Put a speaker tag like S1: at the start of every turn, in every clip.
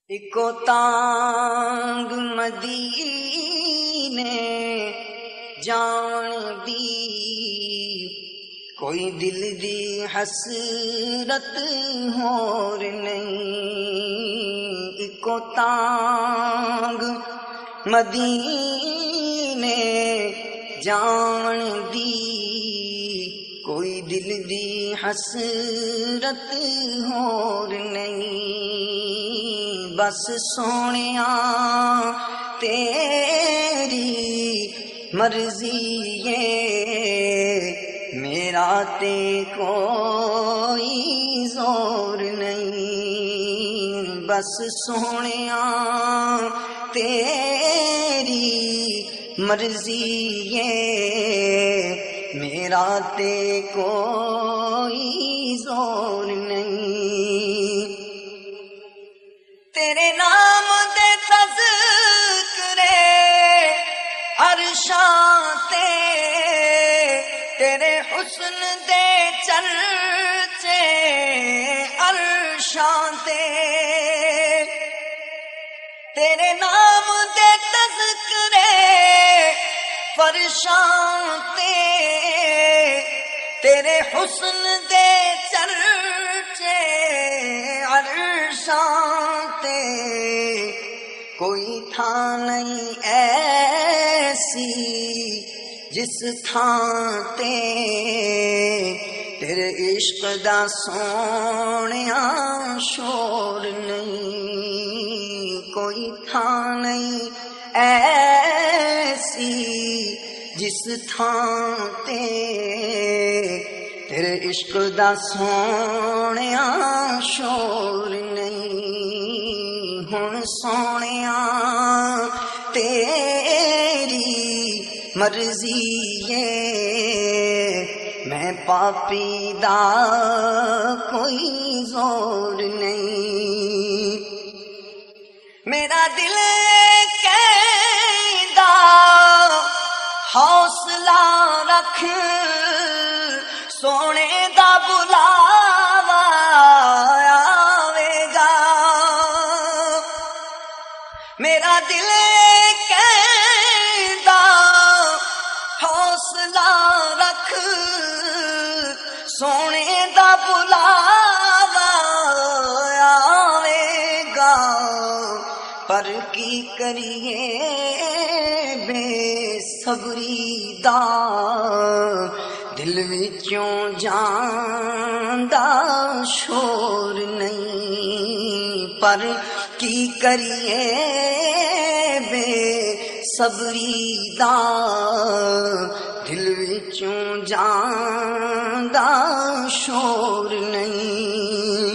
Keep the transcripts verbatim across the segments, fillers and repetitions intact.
S1: اکو تانگ مدینے جان دی کوئی دل دی حسرت ہور نہیں، اکو تانگ مدینے جان دی کوئی دل دی حسرت ہور نہیں، بس سونیا تیری مرضی ہے، میرا تے کوئی زور نہیں، بس سونیا تیری مرضی ہے، میرا تے کوئی زور نہیں، تیرے نام دے تذکرے عرشاں تے، تیرے حسن دے چرچے عرشاں تے، تیرے نام دے تذکرے فرشاں تے، تیرے حسن دے چرچے عرشاں تے، کوئی تھا نہیں ایسی جس تھان تے تیرے عشق دا سونیا شور نہیں، کوئی تھا نہیں ایسی جس تھان تے تیرے عشق دا سونیا شور نہیں، ہن سونیا تیری مرضی ہے، میں پاپی دا کوئی زور نہیں، میرا دل کہندا حوصلہ رکھ، سونے دا بلاوا آوے گا، میرا دل کہندا حوصلہ رکھ، سونے دا بلاوا آوے گا، پر کی کریے بے صبری دا دل وچوں جاندا شور نہیں، پر کی کریے بے صبری دا دل وچوں جاندا شور نہیں،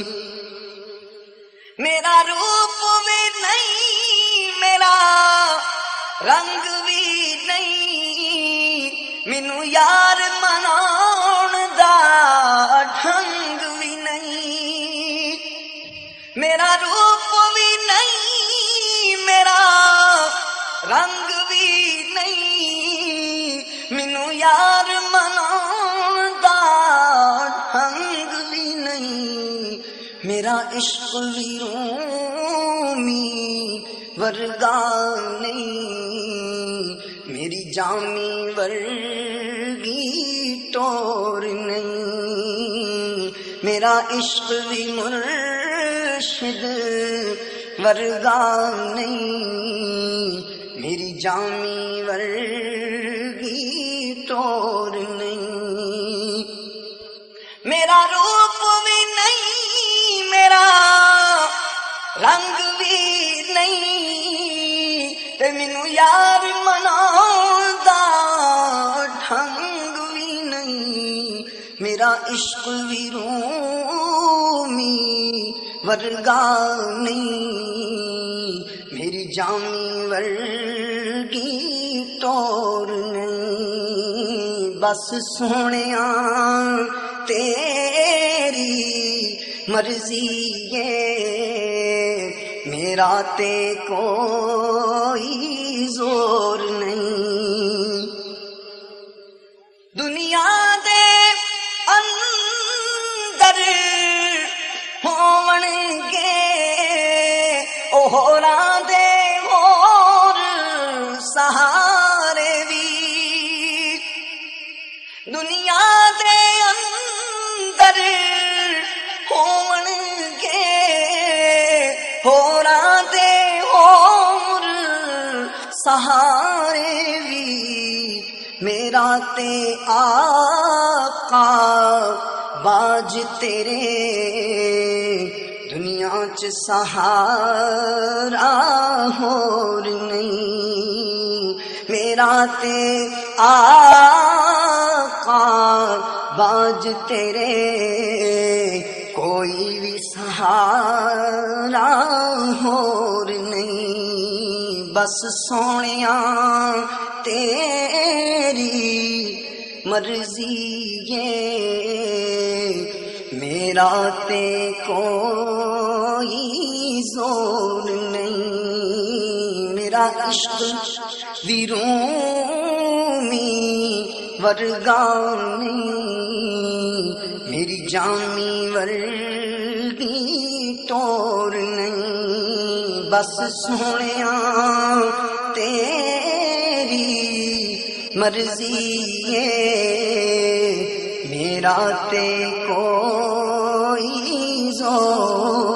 S1: میرا روپ بھی نہیں، میرا رنگ بھی نہیں، مینوں یار مناؤن دا ڈھنگ بھی نہیں، میرا روپ بھی نہیں، میرا رنگ بھی نہیں، مینوں یار مناؤن دا ڈھنگ بھی نہیں، میرا عشق بھی رومی ورگا نہیں، میری جامی ورگی ٹور نہیں، میرا عشق بھی مرشد ورگا نہیں، میری جامی ورگی ٹور نہیں، میرا روپ بھی نہیں، میرا رنگ بھی نہیں، تے مینوں یار مناؤن دا ڈھنگ بھی نہیں، میرا عشق بھی رومی ورگا نہیں، میری جامی ورگی ٹور نہیں، بس سونیا تیری مرضی ہے، میرا تے کوئی زور نہیں، دنیا دے اندر ہون گے او ہوراں دے ہور سہارے وی دنیا دے اندر ہون گے ہوراں دے ہور سہارے وی میرا تے آقا باج تیرے دنیا چ سہارا ہور نہیں میرا تے آقا باج تیرے کوئی بھی سہارا ہور نہیں بس سونیاں تیری مرضی ہے میرا تے کوئی زور نہیں میرا عشق ویرومی ورگا نہیں میری جامی ورگی ٹور نہیں بس سونیاں تیری مرضی ہے میرا تے کوئی زور